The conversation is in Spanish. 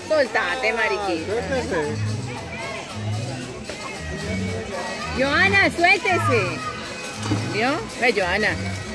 Soltate, mariquita. Suéltese. Joana, suéltese. ¿Vio? Ve, Joana.